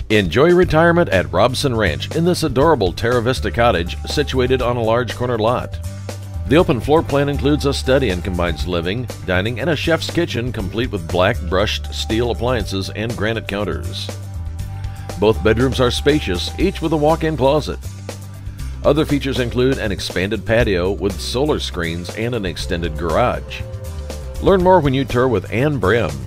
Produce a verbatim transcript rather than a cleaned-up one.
Enjoy retirement at Robson Ranch in this adorable Teravista cottage situated on a large corner lot. The open floor plan includes a study and combines living, dining, and a chef's kitchen complete with black brushed steel appliances and granite counters. Both bedrooms are spacious, each with a walk-in closet. Other features include an expanded patio with solar screens and an extended garage. Learn more when you tour with Brehm.